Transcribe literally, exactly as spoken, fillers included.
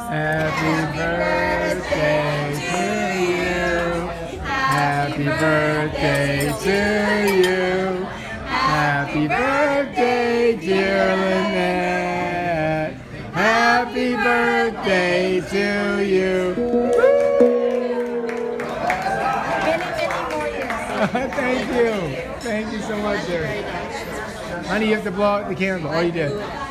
Happy birthday to you. Happy birthday to you. Happy birthday, dear Lynnette. Happy birthday to you. Many, many more years. Thank you. Thank you so much, sir. Honey, you have to blow out the candle. Oh, you did.